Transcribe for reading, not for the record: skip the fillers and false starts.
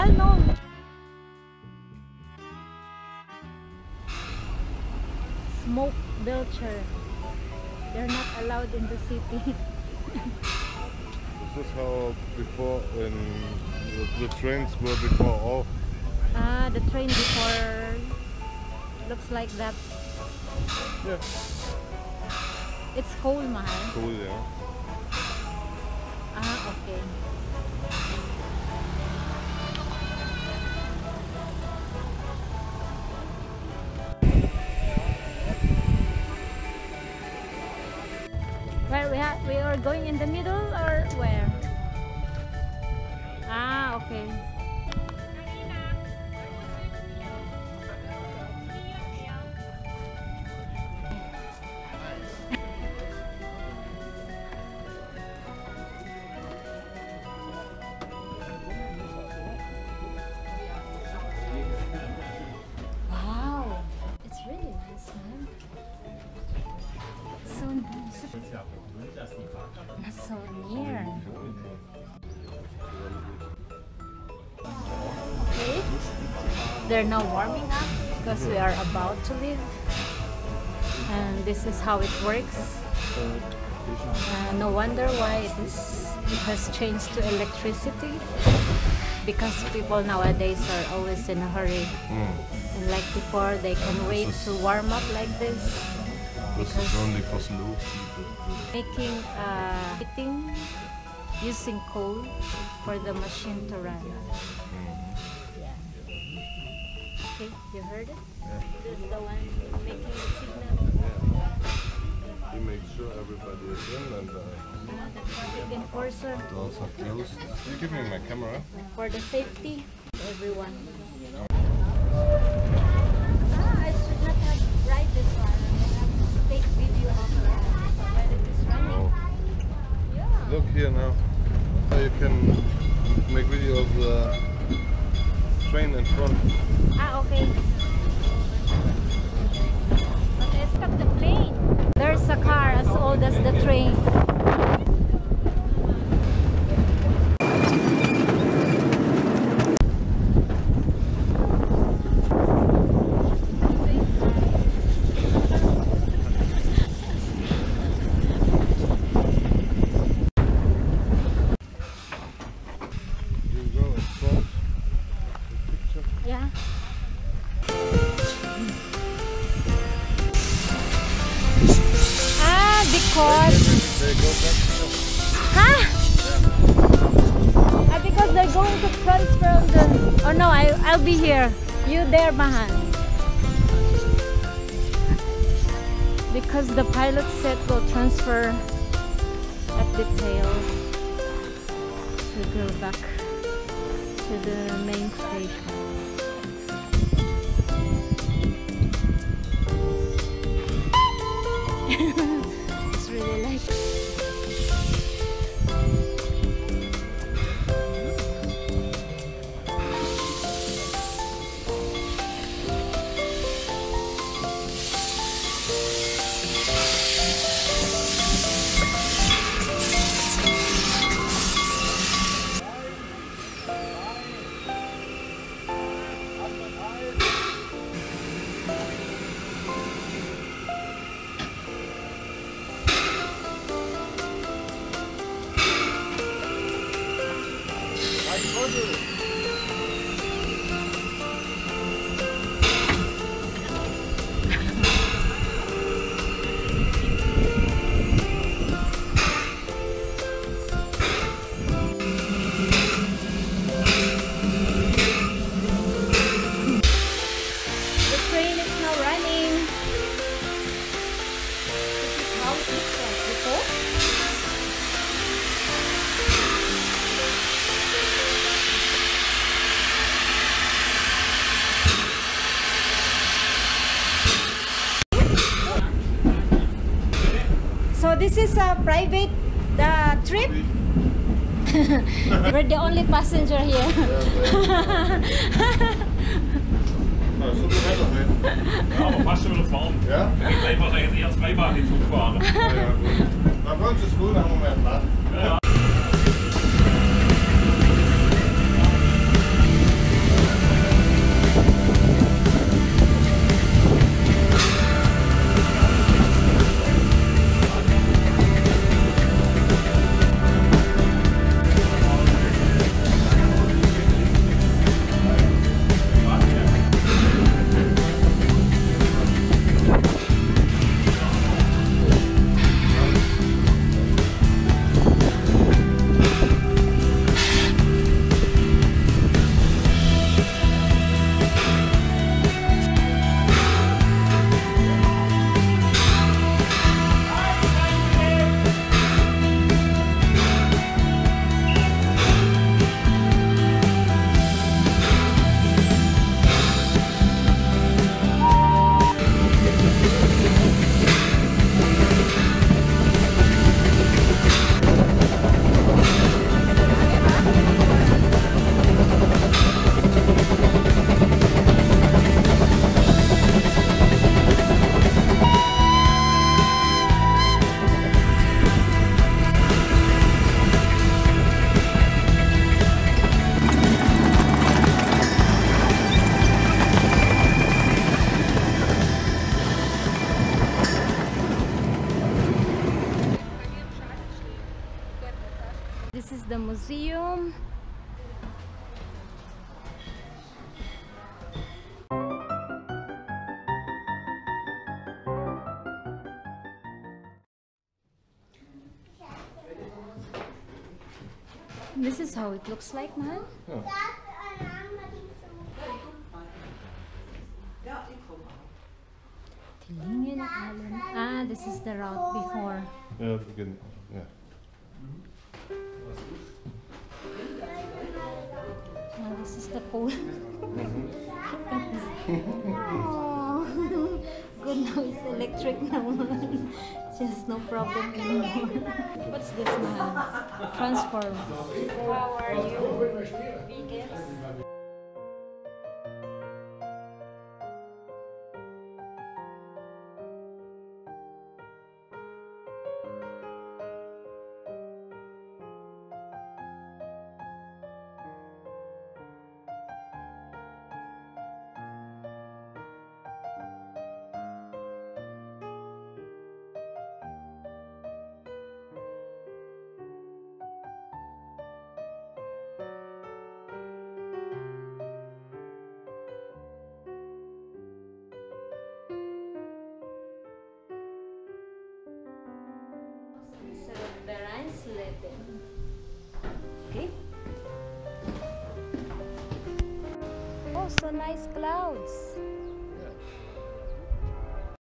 mahal, no? Smoke belcher. They're not allowed in the city. This is how before when the trains were before all. Ah, the train before looks like that. Yeah. It's coal, mahal. Cool, yeah. Ah, okay. Where we are going in the middle or where? Ah, okay. Wow, it's really nice, man. So nice. That's so near. Okay, they're now warming up because we are about to leave, and this is how it works. No wonder why it has changed to electricity, because people nowadays are always in a hurry. And like before, they can wait to warm up like this. This is only for slow people. Making heating using coal for the machine to run. Yeah. Okay, you heard it? Yeah. This is the one making the signal. Yeah. He makes sure everybody is in and The traffic enforcer doors are closed. You give me my camera. for the safety of everyone. I should not have ride this one. I have to take video of when it is running. Oh. Yeah. Look here now. You can make video of the train in front. Ah, okay. Okay, stop the plane. There's a car as old as the train. Yeah. Ah, because because they're going to transfer on the. Oh no, I'll be here. You there, Mahan? Because the pilot said will transfer at the tail to go back to the main station. It's really like. So this is a private trip. We're the only passenger here. Nou, is dat nog net nog weer? Ja, maar vast willen van. Ja? Ik weet wel zeggen, die als vrijbaar niet goed varen. Ja, goed. Maar voor ons is goed, dan moment laat. Ja. This is how it looks like, man. Ja. Tilingen Island. Ah, this is the route before. Ja, het begin. Ja. Ah, this is the pool. Oh, good now it's electric naman. Just no problem anymore. What's this, man? Transform. How are you? Vegans? So the rice sledding. Okay. Oh, so nice clouds.